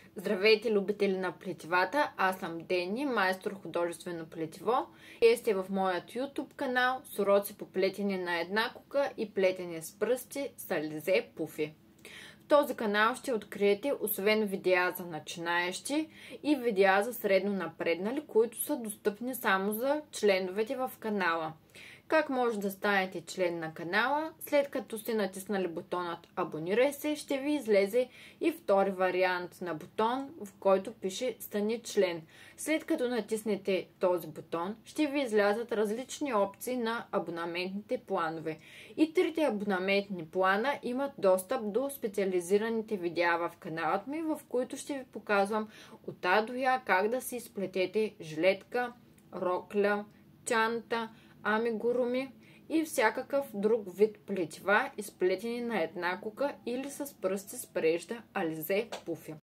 Здравейте, любители на плетивата! Аз съм Дени, майстор художествено плетиво. Вие сте в моят YouTube канал с уроци по плетене на една кука и плетене с пръсти с ализе пуфи. В този канал ще откриете освен видеа за начинаещи и видеа за средно напреднали, които са достъпни само за членовете в канала. Как може да станете член на канала? След като сте натиснали бутонът Абонирай се, ще ви излезе и втори вариант на бутон, в който пише Стани член. След като натиснете този бутон, ще ви излязат различни опции на абонаментните планове. И трите абонаментни плана имат достъп до специализираните видеа в каналът ми, в които ще ви показвам от А до Я как да си изплетете жилетка, рокля, чанта, амигуруми и всякакъв друг вид плетива, изплетени на една кука или с пръсти с прежда, ализе, пуфи.